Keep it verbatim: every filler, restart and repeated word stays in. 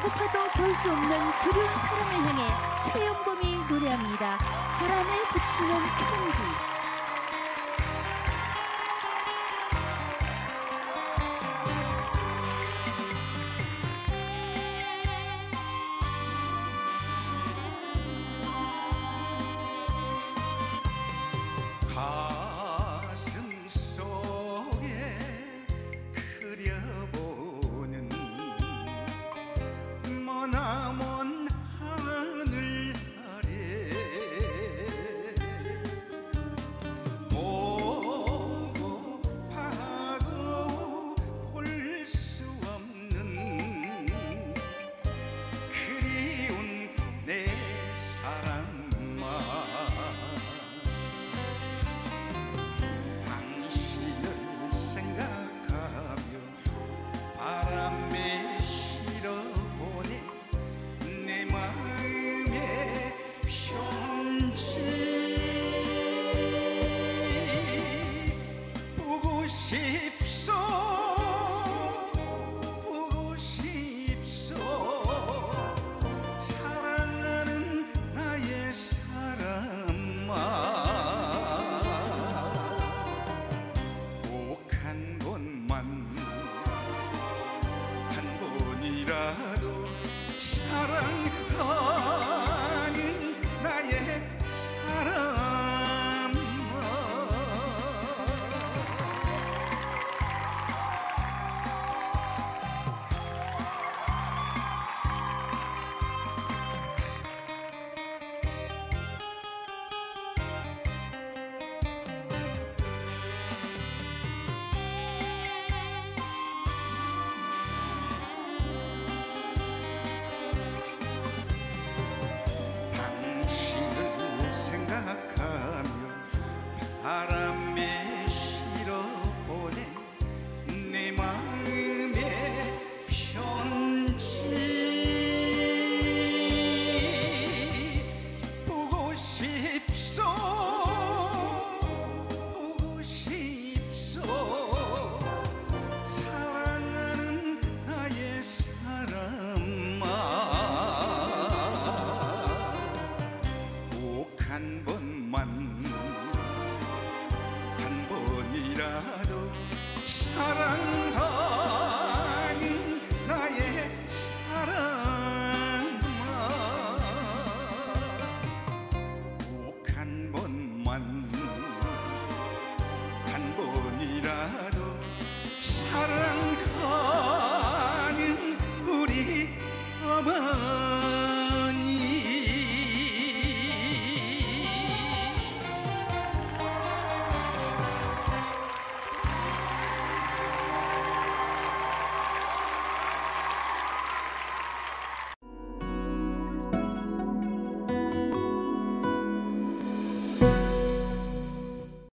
배고파도 볼 수 없는 그리운 사람을 향해 최영범이 노래합니다. 바람에 붙이는 편지. 가슴 속에 그려보는 머나먼 하늘 아래 보고 봐도 볼 수 없는 그리운 내 사랑아, 바람에 실어보내 내 마음의 편지. 보고 싶소 보고 싶소 사랑하는 나의 사람아, 꼭 한 번만 한 번이라